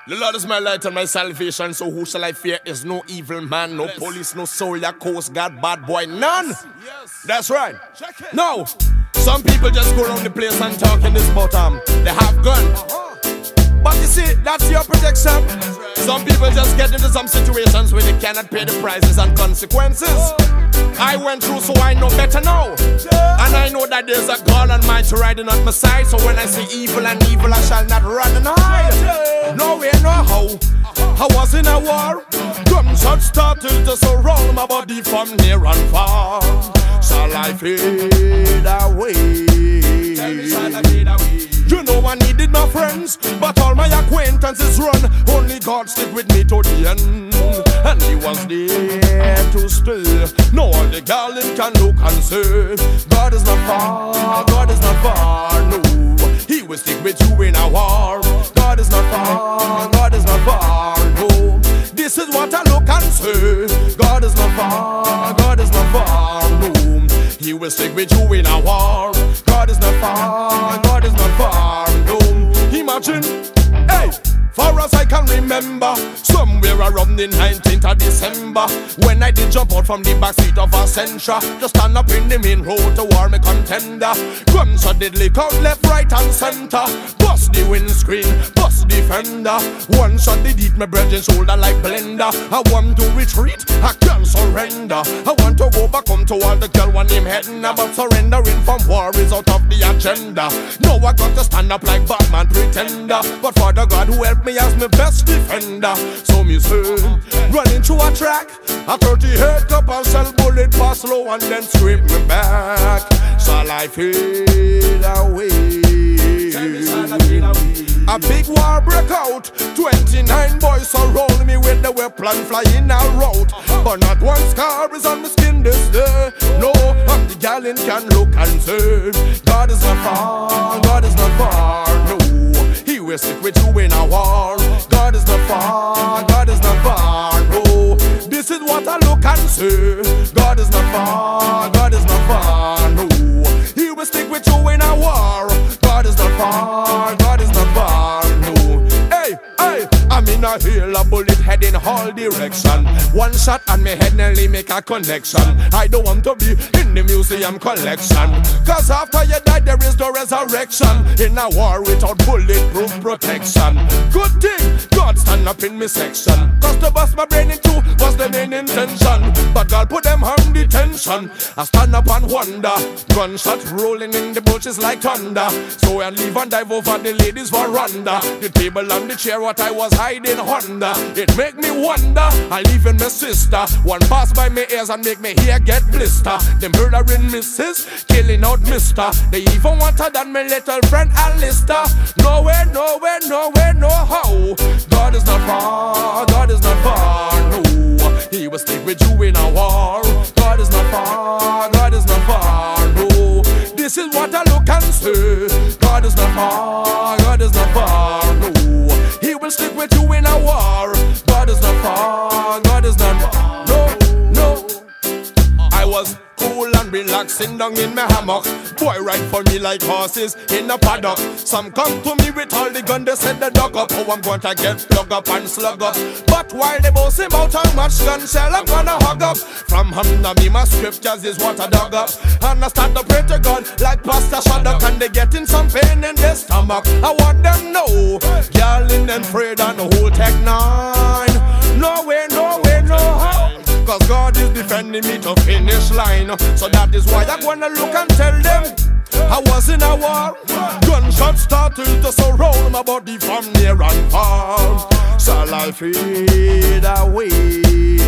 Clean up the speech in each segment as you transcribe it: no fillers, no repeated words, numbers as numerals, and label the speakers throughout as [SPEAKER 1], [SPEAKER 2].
[SPEAKER 1] The Lord is my light and my salvation, so who shall I fear? Is no evil man, no police, no soldier, coast guard, bad boy, none. That's right. No, some people just go around the place and talking this about they have gun. But you see, that's your protection. Some people just get into some situations where they cannot pay the prices and consequences. I went through, so I know better now. And I know that there's a God Almighty riding on my side. So when I see evil and evil, I shall not run and hide. No way, no how. I was in a war. Gunshots started to surround my body from near and far. Shall I fade away? You know I needed my friends, but all my acquaintances run. Only God stick with me to the end, and He was there to stay. No other girl can look and say, God is not far, God is not far, no. He will stick with you in a war. God is not far, God is not far, no. This is what I look and say, God is not far, God is not far, no. He will stick with you in a war. God is not far, God is not far, no. Imagine, hey, far as I can remember, somewhere around the 19th of December, when I did jump out from the backseat of a Sentra, just stand up in the main road to war me contender. Gunshot did lick out left, right and center. Bust the windscreen, bust the fender. One shot did eat my brethren's shoulder like blender. I want to retreat, I can't surrender. I want to go back home to all the girl one name heading, but surrendering from war is out of the agenda. Now I got to stand up like Batman pretender, but Father God who helped me as my best defender. So me say, running through a track, a 38 cup and shell bullet pass low and then scrape me back. Shall I fade away? A big war break out, 29 boys surround me with the weapon flying out. But not one scar is on my skin this day. No, I'm the gallon can look and say, God is not far, God is not far, no. He will stick with you in a war. God is not far, God is not far, no. This is what I look and say, God is not far, God is not far, no. He will stick with you in a war. God is not far, God is not far, no. Hey, hey, I'm in a hill, a bullet heading all direction. One shot and my head nearly make a connection. I don't want to be in the museum collection, cause after you die there is no resurrection. In a war without bulletproof protection. Good thing God stand up in me section, cause to bust my brain in two was the main intention. But God put them on detention. I stand up and wonder, gunshots rolling in the bushes like thunder. So I leave and dive over the ladies veranda. The table and the chair what I was hiding under. It make me wonder, I leave in my sister. One pass by my ears and make me hair get blister. Them murdering missus, killing out mister. They even wanted than my little friend Alistair. Nowhere, nowhere, nowhere, no how. God is not far, God is not far, no. He will stick with you in a war. God is not far, God is not far, no. This is what I look and say, God is not far, God is not far, no. He will stick with you in a war. God is not far, God is not far, no, no. I was cool and relaxing down in my hammock. Boy ride for me like horses in a paddock. Some come to me with all the gun, they said the dog up. Oh, I'm going to get plug up and slug up. But while they boasting about how much gun shell I'm gonna hug up, from under me my scriptures is what I dug up. And I start to pray to God like Pastor Shadrach, and they getting some pain in their stomach. I want them know, girl in them afraid and the whole Tech 9. No way, no way, no how. Cause God is defending me to finish line. So that is why I'm gonna look and tell them I was in a war. Gunshots started to surround my body from near and far. Shall I fade away?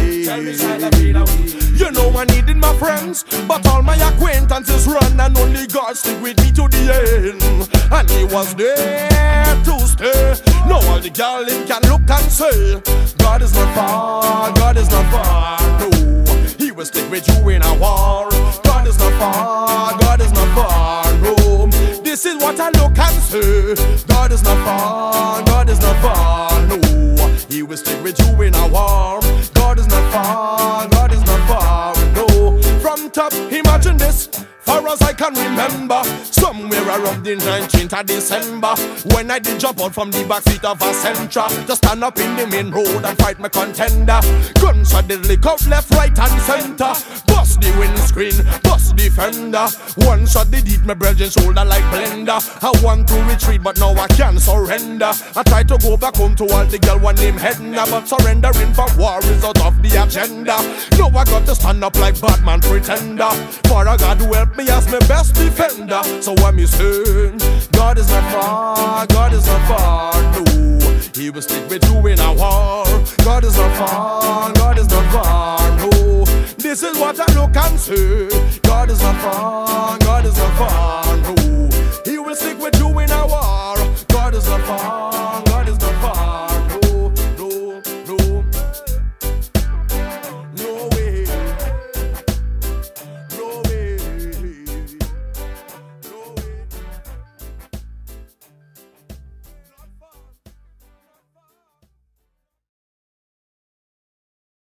[SPEAKER 1] You know I needed my friends, but all my acquaintances run, and only God stick with me to the end. And He was there to stay. No all the girl in can look and say, God is not far, God is not far, no. He will stick with you in a war. God is not far, God is not far, no. This is what I look and say, God is not far, God is not far, no. He will stick with you in a war. God is not far, God is not far, no. From top, imagine this. Far as I can remember, some somewhere around the 19th of December, when I did jump out from the backseat of a Sentra, just stand up in the main road and fight my contender. Gunshot deadly cut left, right and center. Bust the windscreen, bust the fender. One shot did hit my brethren's shoulder like blender. I want to retreat but now I can't surrender. I try to go back home to all the girl one named Hedna, but surrendering for war is out of the agenda. Now I got to stand up like Batman pretender, for I God who help me as my best defender. So what me saying? God is not far, God is not far, no. He will stick with you in a war. God is not far, God is not far, no. This is what I look and say. God is not far, God is not far, no. He will stick with you in a war.